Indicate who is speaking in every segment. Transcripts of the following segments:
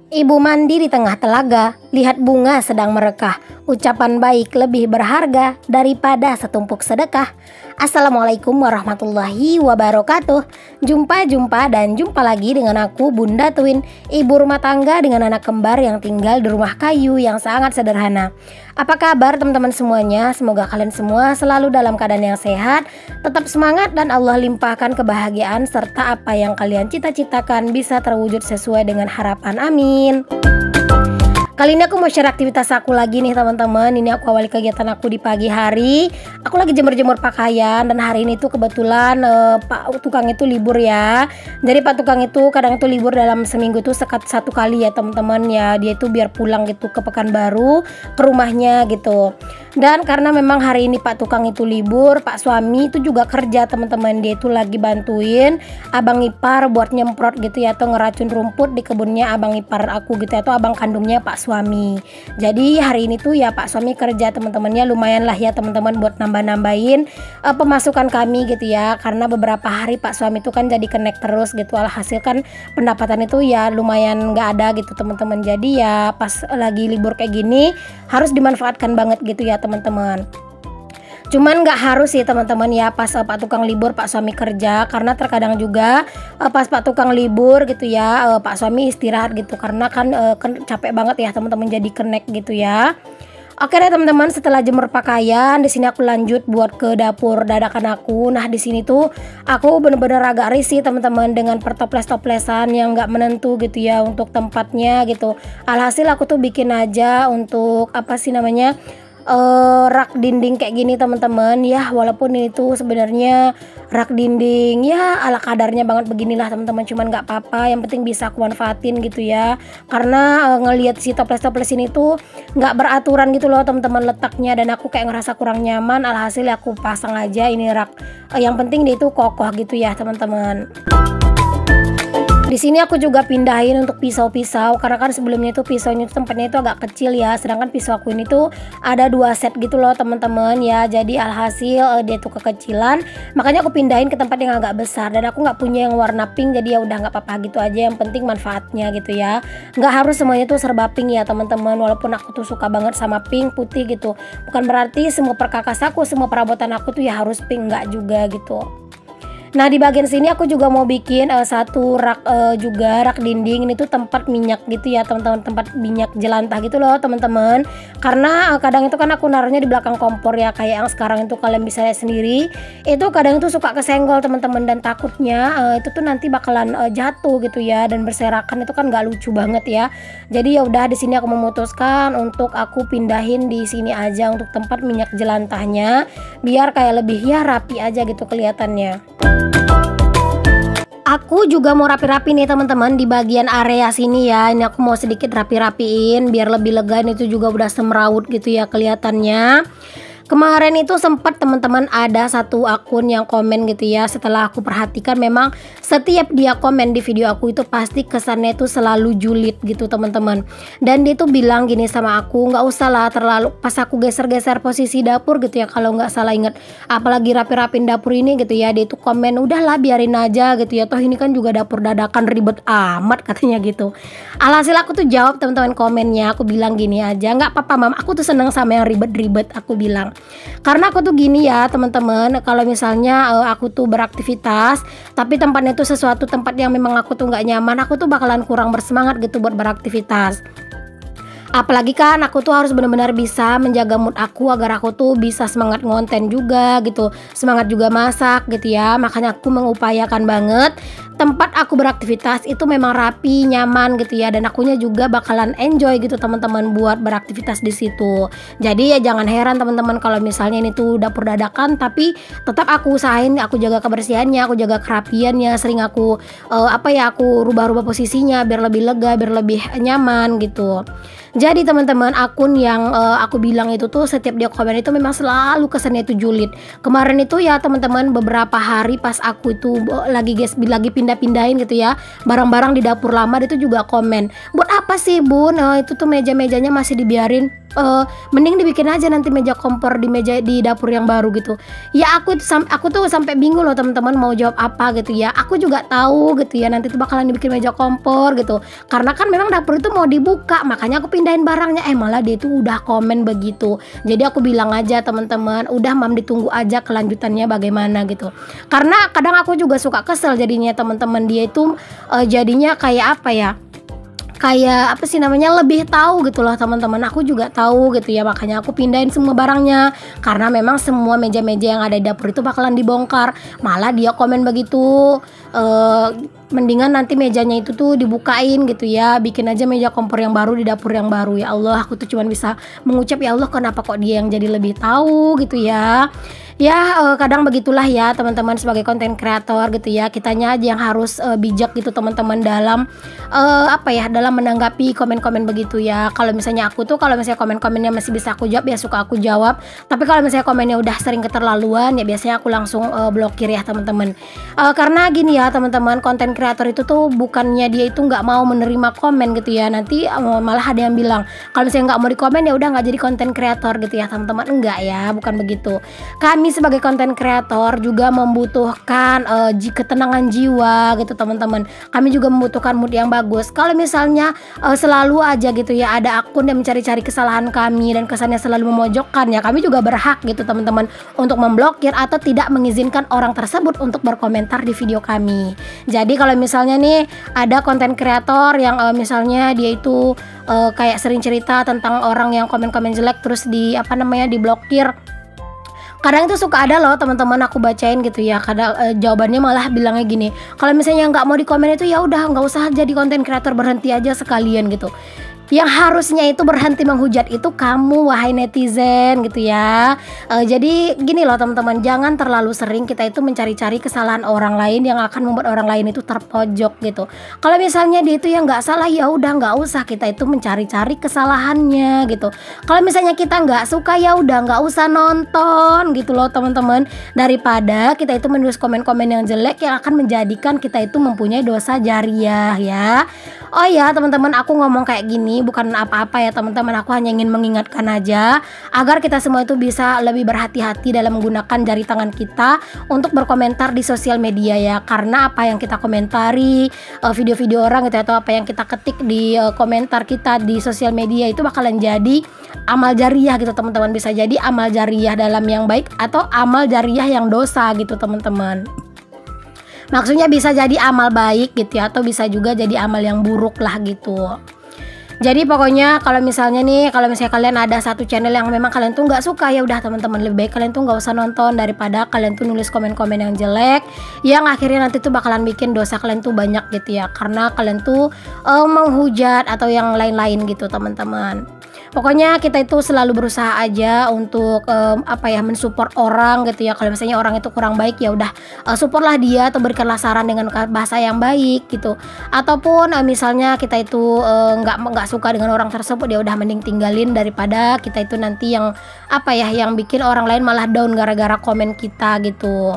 Speaker 1: Ibu mandi di tengah telaga, lihat bunga sedang merekah. Ucapan baik lebih berharga daripada setumpuk sedekah. Assalamualaikum warahmatullahi wabarakatuh. Jumpa lagi dengan aku Bunda Twin, ibu rumah tangga dengan anak kembar yang tinggal di rumah kayu yang sangat sederhana. Apa kabar teman-teman semuanya? Semoga kalian semua selalu dalam keadaan yang sehat, tetap semangat dan Allah limpahkan kebahagiaan serta apa yang kalian cita-citakan bisa terwujud sesuai dengan harapan. Amin. Kali ini aku mau share aktivitas aku lagi nih teman-teman. Ini aku awali kegiatan aku di pagi hari. Aku lagi jemur-jemur pakaian dan hari ini tuh kebetulan Pak tukang itu libur ya. Jadi Pak tukang itu kadang itu libur dalam seminggu tuh satu kali ya teman-teman ya. Dia itu biar pulang gitu ke Pekanbaru ke rumahnya gitu. Dan karena memang hari ini Pak tukang itu libur, Pak suami itu juga kerja teman-teman. Dia itu lagi bantuin abang ipar buat nyemprot gitu ya atau ngeracun rumput di kebunnya abang ipar aku gitu atau abang kandungnya Pak suami. Jadi hari ini tuh ya Pak suami kerja teman-temannya lumayan lah ya teman-teman buat nambah-nambahin pemasukan kami gitu ya, karena beberapa hari Pak suami itu kan jadi kenek terus gitu, alhasil kan pendapatan itu ya lumayan nggak ada gitu teman-teman. Jadi ya pas lagi libur kayak gini harus dimanfaatkan banget gitu ya teman-teman. Cuman nggak harus sih teman-teman ya pas Pak tukang libur Pak suami kerja, karena terkadang juga pas Pak tukang libur gitu ya Pak suami istirahat gitu karena kan capek banget ya teman-teman jadi kenek gitu ya. Oke deh teman-teman, setelah jemur pakaian di sini aku lanjut buat ke dapur dadakan aku. Nah di sini tuh aku bener-bener agak risih teman-teman dengan pertoples-toplesan yang nggak menentu gitu ya untuk tempatnya gitu. Alhasil aku tuh bikin aja untuk apa sih namanya rak dinding kayak gini teman-teman ya, walaupun ini tuh sebenarnya rak dinding ya ala kadarnya banget beginilah teman-teman, cuman nggak apa-apa, yang penting bisa aku manfaatin gitu ya, karena ngelihat si toples-toples ini tuh nggak beraturan gitu loh teman-teman letaknya dan aku kayak ngerasa kurang nyaman, alhasil aku pasang aja ini rak, yang penting dia itu kokoh gitu ya teman-teman. Di sini aku juga pindahin untuk pisau-pisau karena kan sebelumnya itu pisaunya itu tempatnya itu agak kecil ya, sedangkan pisau aku ini tuh ada 2 set gitu loh teman-teman ya. Jadi alhasil dia tuh kekecilan, makanya aku pindahin ke tempat yang agak besar dan aku nggak punya yang warna pink, jadi ya udah nggak apa-apa gitu aja, yang penting manfaatnya gitu ya. Nggak harus semuanya tuh serba pink ya teman-teman, walaupun aku tuh suka banget sama pink putih gitu. Bukan berarti semua perkakas aku, semua perabotan aku tuh ya harus pink, nggak juga gitu. Nah di bagian sini aku juga mau bikin satu rak juga rak dinding, ini tuh tempat minyak gitu ya teman-teman, tempat minyak jelantah gitu loh teman-teman, karena kadang itu kan aku naruhnya di belakang kompor ya, kayak yang sekarang itu kalian bisa lihat sendiri, itu kadang itu suka kesenggol teman-teman dan takutnya itu tuh nanti bakalan jatuh gitu ya dan berserakan, itu kan nggak lucu banget ya. Jadi ya udah di sini aku memutuskan untuk aku pindahin di sini aja untuk tempat minyak jelantahnya biar kayak lebih ya rapi aja gitu kelihatannya. Aku juga mau rapi-rapi nih teman-teman di bagian area sini ya. Ini aku mau sedikit rapi-rapiin biar lebih lega, itu juga udah semrawut gitu ya kelihatannya. Kemarin itu sempat teman-teman ada satu akun yang komen gitu ya, setelah aku perhatikan memang setiap dia komen di video aku itu pasti kesannya itu selalu julid gitu teman-teman. Dan dia tuh bilang gini sama aku, nggak usah lah terlalu, pas aku geser-geser posisi dapur gitu ya kalau nggak salah inget, apalagi rapi-rapin dapur ini gitu ya, dia tuh komen udahlah biarin aja gitu ya, toh ini kan juga dapur dadakan ribet amat katanya gitu. Alhasil aku tuh jawab teman-teman komennya, aku bilang gini aja, nggak apa-apa mam, aku tuh seneng sama yang ribet-ribet, aku bilang. Karena aku tuh gini ya teman-teman, kalau misalnya aku tuh beraktivitas tapi tempatnya tuh sesuatu tempat yang memang aku tuh nggak nyaman, aku tuh bakalan kurang bersemangat gitu buat beraktivitas. Apalagi kan aku tuh harus benar-benar bisa menjaga mood aku agar aku tuh bisa semangat ngonten juga gitu, semangat juga masak gitu ya. Makanya aku mengupayakan banget tempat aku beraktivitas itu memang rapi, nyaman gitu ya, dan akunya juga bakalan enjoy gitu teman-teman buat beraktivitas di situ. Jadi ya jangan heran teman-teman kalau misalnya ini tuh dapur dadakan tapi tetap aku usahain aku jaga kebersihannya, aku jaga kerapiannya, sering aku aku rubah-rubah posisinya biar lebih lega, biar lebih nyaman gitu. Jadi teman-teman, akun yang aku bilang itu tuh setiap dia komen itu memang selalu kesannya itu julid. Kemarin itu ya teman-teman, beberapa hari pas aku itu lagi pindah-pindahin gitu ya barang-barang di dapur lama, dia tuh juga komen, buat apa sih bun itu tuh meja-mejanya masih dibiarin mending dibikin aja nanti meja kompor di dapur yang baru gitu. Ya aku tuh sampai bingung loh teman-teman mau jawab apa gitu ya. Aku juga tahu gitu ya nanti tuh bakalan dibikin meja kompor gitu. Karena kan memang dapur itu mau dibuka, makanya aku pindahin barangnya. Malah dia itu udah komen begitu. Jadi aku bilang aja teman-teman, udah mam ditunggu aja kelanjutannya bagaimana gitu. Karena kadang aku juga suka kesel jadinya teman-teman, dia itu jadinya kayak apa ya? Kayak apa sih namanya, lebih tahu gitu loh teman-teman. Aku juga tahu gitu ya, makanya aku pindahin semua barangnya karena memang semua meja-meja yang ada di dapur itu bakalan dibongkar. Malah dia komen begitu, mendingan nanti mejanya itu tuh dibukain gitu ya, bikin aja meja kompor yang baru di dapur yang baru. Ya Allah, aku tuh cuman bisa mengucap ya Allah, kenapa kok dia yang jadi lebih tahu gitu ya. Ya kadang begitulah ya teman-teman, sebagai konten kreator gitu ya, kitanya aja yang harus bijak gitu teman-teman dalam dalam menanggapi komen-komen begitu ya. Kalau misalnya aku tuh, kalau misalnya komen-komennya masih bisa aku jawab ya suka aku jawab. Tapi kalau misalnya komennya udah sering keterlaluan ya biasanya aku langsung blokir ya teman-teman. Karena gini ya teman-teman, konten kreator itu tuh bukannya dia itu nggak mau menerima komen gitu ya. Nanti malah ada yang bilang kalau misalnya nggak mau dikomen ya udah nggak jadi konten kreator gitu ya teman-teman. Enggak ya, bukan begitu. Kami sebagai konten kreator juga membutuhkan ketenangan jiwa gitu teman-teman. Kami juga membutuhkan mood yang bagus. Kalau misalnya selalu aja gitu ya ada akun yang mencari-cari kesalahan kami dan kesannya selalu memojokkan, ya kami juga berhak gitu teman-teman untuk memblokir atau tidak mengizinkan orang tersebut untuk berkomentar di video kami. Jadi kalau misalnya nih ada konten kreator yang misalnya dia itu kayak sering cerita tentang orang yang komen-komen jelek terus diblokir. Kadang itu suka ada loh teman-teman aku bacain gitu ya. Kadang jawabannya malah bilangnya gini, kalau misalnya nggak mau dikomen itu ya udah nggak usah jadi konten kreator, berhenti aja sekalian gitu. Yang harusnya itu berhenti menghujat itu kamu wahai netizen gitu ya. Jadi gini loh teman-teman, jangan terlalu sering kita itu mencari-cari kesalahan orang lain yang akan membuat orang lain itu terpojok gitu. Kalau misalnya dia itu yang nggak salah ya udah nggak usah kita itu mencari-cari kesalahannya gitu. Kalau misalnya kita nggak suka ya udah nggak usah nonton gitu loh teman-teman. Daripada kita itu menulis komen-komen yang jelek yang akan menjadikan kita itu mempunyai dosa jariah ya. Oh ya teman-teman, aku ngomong kayak gini bukan apa-apa ya teman-teman, aku hanya ingin mengingatkan aja agar kita semua itu bisa lebih berhati-hati dalam menggunakan jari tangan kita untuk berkomentar di sosial media ya. Karena apa yang kita komentari, video-video orang gitu atau apa yang kita ketik di komentar kita di sosial media itu bakalan jadi amal jariah gitu teman-teman. Bisa jadi amal jariah dalam yang baik atau amal jariah yang dosa gitu teman-teman. Maksudnya bisa jadi amal baik gitu ya, atau bisa juga jadi amal yang buruk lah gitu. Jadi pokoknya kalau misalnya kalian ada satu channel yang memang kalian tuh nggak suka, ya udah teman-teman, lebih baik kalian tuh nggak usah nonton daripada kalian tuh nulis komen-komen yang jelek yang akhirnya nanti tuh bakalan bikin dosa kalian tuh banyak gitu ya, karena kalian tuh menghujat atau yang lain-lain gitu teman-teman. Pokoknya kita itu selalu berusaha aja untuk mensupport orang gitu ya. Kalau misalnya orang itu kurang baik ya udah supportlah dia atau berikanlah saran dengan bahasa yang baik gitu. Ataupun misalnya kita itu nggak suka dengan orang tersebut ya udah mending tinggalin daripada kita itu nanti yang yang bikin orang lain malah down gara-gara komen kita gitu.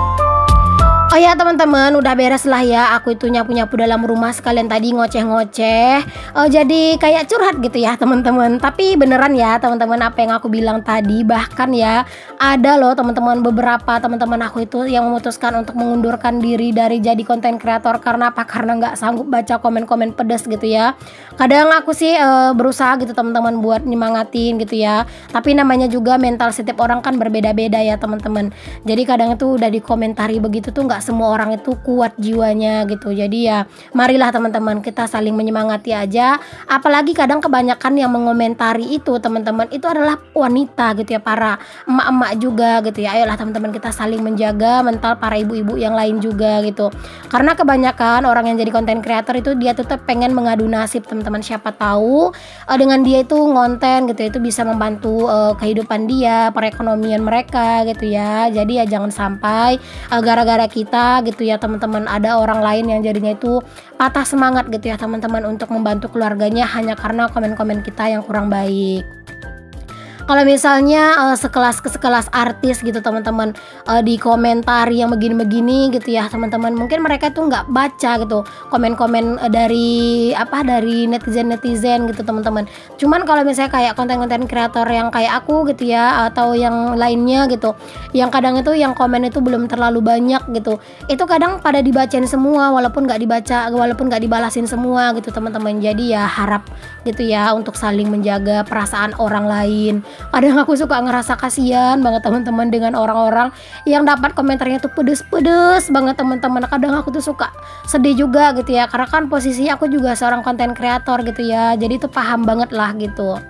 Speaker 1: Oh ya teman-teman, udah beres lah ya aku itu nyapu-nyapu dalam rumah, sekalian tadi ngoceh-ngoceh. Jadi kayak curhat gitu ya teman-teman. Tapi beneran ya teman-teman apa yang aku bilang tadi, bahkan ya ada loh teman-teman, beberapa teman-teman aku itu yang memutuskan untuk mengundurkan diri dari jadi konten kreator. Karena apa? Karena nggak sanggup baca komen-komen pedas gitu ya. Kadang aku sih berusaha gitu teman-teman buat nyemangatin gitu ya. Tapi namanya juga mental setiap orang kan berbeda-beda ya teman-teman. Jadi kadang itu udah dikomentari begitu tuh nggak semua orang itu kuat jiwanya gitu. Jadi ya marilah teman-teman kita saling menyemangati aja. Apalagi kadang kebanyakan yang mengomentari itu teman-teman itu adalah wanita gitu ya, para emak-emak juga gitu ya. Ayolah teman-teman kita saling menjaga mental para ibu-ibu yang lain juga gitu. Karena kebanyakan orang yang jadi konten kreator itu dia tetap pengen mengadu nasib teman-teman. Siapa tahu dengan dia itu ngonten gitu itu bisa membantu kehidupan dia, perekonomian mereka gitu ya. Jadi ya jangan sampai gara-gara kita gitu ya teman-teman ada orang lain yang jadinya itu patah semangat gitu ya teman-teman untuk membantu keluarganya hanya karena komen-komen kita yang kurang baik. Kalau misalnya sekelas artis gitu teman-teman, di komentar yang begini-begini gitu ya teman-teman, mungkin mereka tuh nggak baca gitu komen-komen dari netizen gitu teman-teman. Cuman kalau misalnya kayak konten-konten kreator yang kayak aku gitu ya, atau yang lainnya gitu, yang kadang itu yang komen itu belum terlalu banyak gitu, itu kadang pada dibacain semua walaupun nggak dibalasin semua gitu teman-teman. Jadi ya harap gitu ya untuk saling menjaga perasaan orang lain. Kadang aku suka ngerasa kasihan banget teman-teman dengan orang-orang yang dapat komentarnya tuh pedes-pedes banget teman-teman. Kadang aku tuh suka sedih juga gitu ya, karena kan posisi aku juga seorang konten kreator gitu ya, jadi tuh paham banget lah gitu.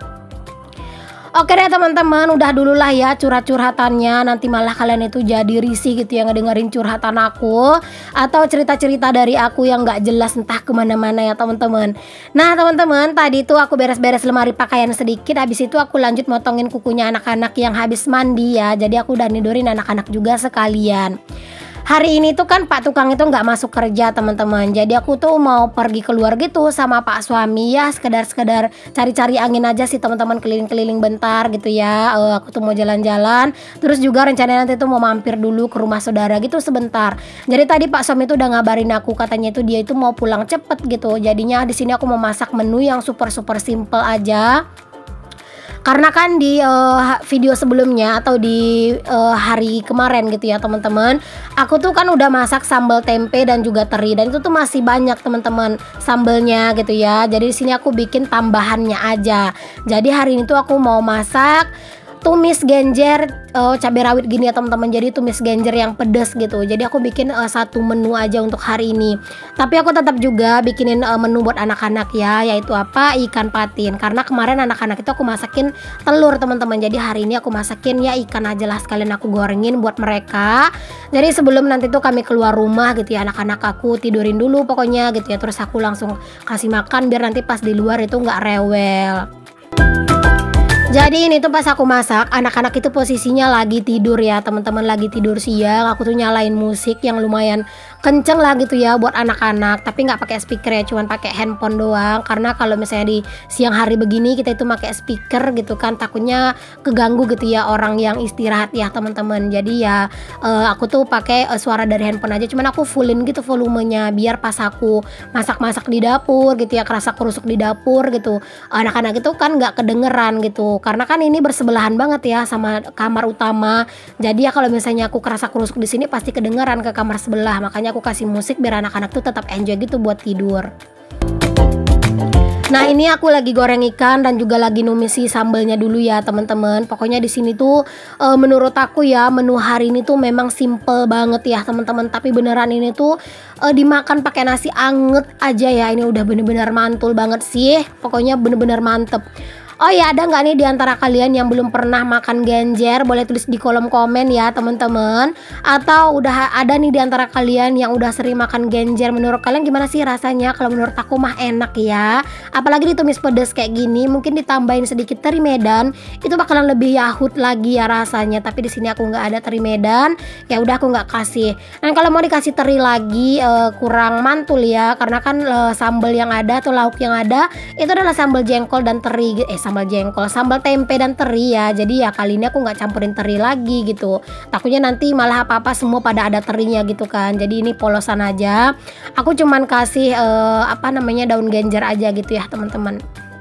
Speaker 1: Oke deh teman-teman, udah dulu lah ya curhat-curhatannya. Nanti malah kalian itu jadi risih gitu ya ngedengerin curhatan aku, atau cerita-cerita dari aku yang gak jelas entah kemana-mana ya teman-teman. Nah teman-teman, tadi tuh aku beres-beres lemari pakaian sedikit. Habis itu aku lanjut motongin kukunya anak-anak yang habis mandi ya. Jadi aku udah nidurin anak-anak juga sekalian. Hari ini tuh kan Pak Tukang itu nggak masuk kerja teman-teman. Jadi aku tuh mau pergi keluar gitu sama Pak suami ya, sekedar cari-cari angin aja sih teman-teman, keliling-keliling bentar gitu ya. Aku tuh mau jalan-jalan. Terus juga rencananya nanti tuh mau mampir dulu ke rumah saudara gitu sebentar. Jadi tadi Pak suami tuh udah ngabarin aku, katanya itu dia itu mau pulang cepet gitu. Jadinya di sini aku mau masak menu yang super simple aja. Karena kan di video sebelumnya atau di hari kemarin gitu ya teman-teman, aku tuh kan udah masak sambal tempe dan juga teri, dan itu tuh masih banyak teman-teman sambelnya gitu ya. Jadi di sini aku bikin tambahannya aja. Jadi hari ini tuh aku mau masak tumis genjer cabai rawit gini ya teman-teman. Jadi tumis genjer yang pedas gitu. Jadi aku bikin satu menu aja untuk hari ini. Tapi aku tetap juga bikinin menu buat anak-anak ya, yaitu ikan patin. Karena kemarin anak-anak itu aku masakin telur teman-teman. Jadi hari ini aku masakin ya ikan aja lah, sekalian aku gorengin buat mereka. Jadi sebelum nanti tuh kami keluar rumah gitu ya, anak-anak aku tidurin dulu pokoknya gitu ya. Terus aku langsung kasih makan biar nanti pas di luar itu nggak rewel. Jadi ini tuh pas aku masak, anak-anak itu posisinya lagi tidur ya teman-teman, lagi tidur siang. Aku tuh nyalain musik yang lumayan kenceng lah gitu ya buat anak-anak, tapi nggak pakai speaker ya, cuman pakai handphone doang. Karena kalau misalnya di siang hari begini kita itu pakai speaker gitu kan, takutnya keganggu gitu ya orang yang istirahat ya teman-teman. Jadi ya aku tuh pakai suara dari handphone aja, cuman aku fullin gitu volumenya biar pas aku masak-masak di dapur gitu ya, kerasa kerusuk di dapur gitu, anak-anak itu kan nggak kedengeran gitu. Karena kan ini bersebelahan banget ya sama kamar utama. Jadi ya kalau misalnya aku kerasa kerusuk di sini pasti kedengeran ke kamar sebelah. Makanya aku kasih musik biar anak-anak tuh tetap enjoy gitu buat tidur. Nah ini aku lagi goreng ikan dan juga lagi numisi sambelnya dulu ya teman-teman. Pokoknya di sini tuh menurut aku ya menu hari ini tuh memang simple banget ya teman-teman. Tapi beneran ini tuh dimakan pakai nasi anget aja ya. Ini udah bener-bener mantul banget sih. Pokoknya bener-bener mantep. Oh ya, ada nggak nih di antara kalian yang belum pernah makan genjer? Boleh tulis di kolom komen ya teman-teman. Atau udah ada nih di antara kalian yang udah sering makan genjer. Menurut kalian gimana sih rasanya? Kalau menurut aku mah enak ya. Apalagi ditumis pedas kayak gini, mungkin ditambahin sedikit teri Medan, itu bakalan lebih yahut lagi ya rasanya. Tapi di sini aku nggak ada teri Medan, ya udah aku nggak kasih. Dan kalau mau dikasih teri lagi kurang mantul ya, karena kan sambal yang ada atau lauk yang ada itu adalah sambal jengkol dan teri. Sambal tempe dan teri ya. Jadi ya kali ini aku nggak campurin teri lagi gitu. Takutnya nanti malah apa-apa semua pada ada terinya gitu kan. Jadi ini polosan aja. Aku cuman kasih daun genjer aja gitu ya teman-teman.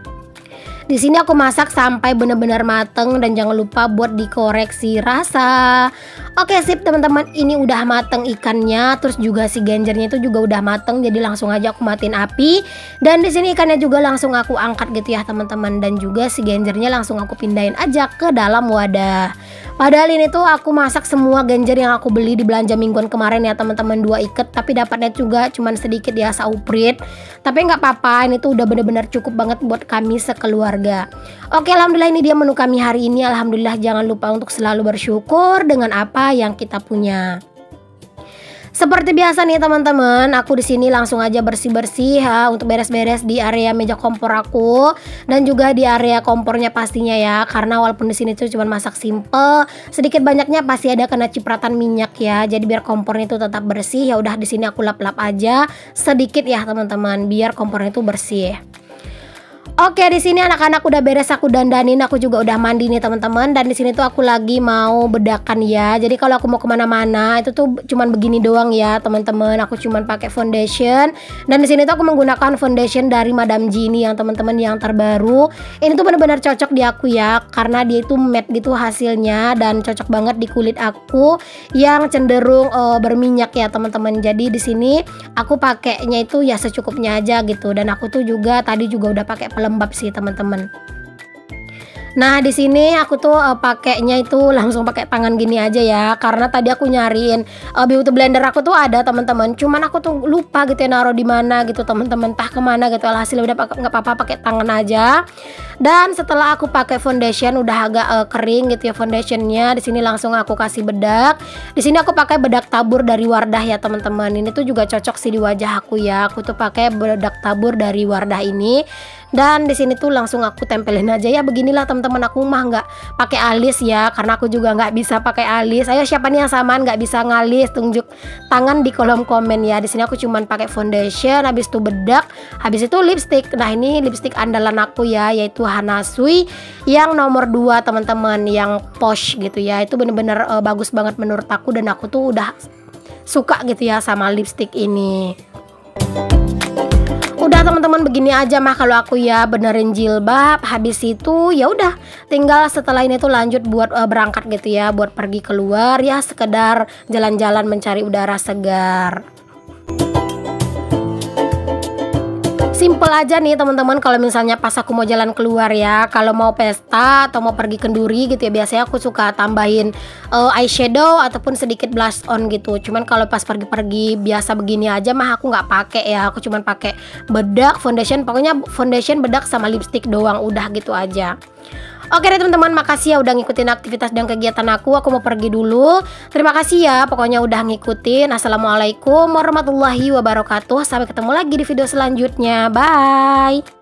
Speaker 1: Di sini aku masak sampai benar-benar mateng dan jangan lupa buat dikoreksi rasa. Oke sip teman-teman, ini udah mateng ikannya, terus juga si genjernya itu juga udah mateng. Jadi langsung aja aku matiin api. Dan di sini ikannya juga langsung aku angkat gitu ya teman-teman, dan juga si genjernya langsung aku pindahin aja ke dalam wadah. Padahal ini tuh aku masak semua genjer yang aku beli di belanja mingguan kemarin ya teman-teman, 2 ikat, tapi dapatnya juga cuman sedikit ya sauprit. Tapi nggak apa-apa, ini tuh udah bener-bener cukup banget buat kami sekeluarga. Oke, alhamdulillah ini dia menu kami hari ini. Alhamdulillah, jangan lupa untuk selalu bersyukur dengan apa yang kita punya. Seperti biasa nih teman-teman, aku di sini langsung aja bersih-bersih ya untuk beres-beres di area meja kompor aku dan juga di area kompornya pastinya ya. Karena walaupun di sini tuh cuma masak simple, sedikit banyaknya pasti ada kena cipratan minyak ya. Jadi biar kompornya itu tetap bersih, ya udah di sini aku lap-lap aja sedikit ya teman-teman biar kompornya itu bersih. Oke, di sini anak-anak udah beres aku dandanin, aku juga udah mandi nih teman-teman. Dan di sini tuh aku lagi mau bedakan ya. Jadi kalau aku mau kemana-mana itu tuh cuman begini doang ya teman-teman. Aku cuman pakai foundation. Dan di sini tuh aku menggunakan foundation dari Madame Ginny yang teman-teman yang terbaru. Ini tuh benar-benar cocok di aku ya, karena dia itu matte gitu hasilnya dan cocok banget di kulit aku yang cenderung berminyak ya teman-teman. Jadi di sini aku pakainya itu ya secukupnya aja gitu. Dan aku tuh juga tadi juga udah pakai pelembab sih teman-teman. Nah, di sini aku tuh pakainya itu langsung pakai tangan gini aja ya, karena tadi aku nyariin beauty blender aku tuh ada teman-teman, cuman aku tuh lupa gitu ya naruh di mana gitu teman-teman, entah kemana gitu. Alhasil udah nggak apa-apa pakai tangan aja. Dan setelah aku pakai foundation udah agak kering gitu ya foundationnya, di sini langsung aku kasih bedak. Di sini aku pakai bedak tabur dari Wardah ya teman-teman. Ini tuh juga cocok sih di wajah aku ya. Aku tuh pakai bedak tabur dari Wardah ini. Dan di sini tuh langsung aku tempelin aja ya, beginilah teman-teman. Aku mah nggak pakai alis ya, karena aku juga nggak bisa pakai alis. Ayo siapa nih yang samaan nggak bisa ngalis, tunjuk tangan di kolom komen ya. Di sini aku cuman pakai foundation, habis itu bedak, habis itu lipstick. Nah, ini lipstick andalan aku ya, yaitu Hana Sui yang nomor 2 teman-teman, yang posh gitu ya. Itu bener-bener bagus banget menurut aku, dan aku tuh udah suka gitu ya sama lipstick ini. Udah teman-teman, begini aja mah kalau aku ya, benerin jilbab. Habis itu ya udah tinggal setelah ini tuh lanjut buat berangkat gitu ya, buat pergi keluar ya, sekedar jalan-jalan mencari udara segar. Simple aja nih teman-teman, kalau misalnya pas aku mau jalan keluar ya, kalau mau pesta atau mau pergi kenduri gitu ya, biasanya aku suka tambahin eyeshadow ataupun sedikit blush on gitu. Cuman kalau pas pergi-pergi biasa begini aja mah aku nggak pakai ya, aku cuman pakai bedak, foundation, pokoknya foundation, bedak sama lipstick doang, udah gitu aja. Oke deh teman-teman, makasih ya udah ngikutin aktivitas dan kegiatan aku. Aku mau pergi dulu. Terima kasih ya pokoknya udah ngikutin. Assalamualaikum warahmatullahi wabarakatuh. Sampai ketemu lagi di video selanjutnya. Bye.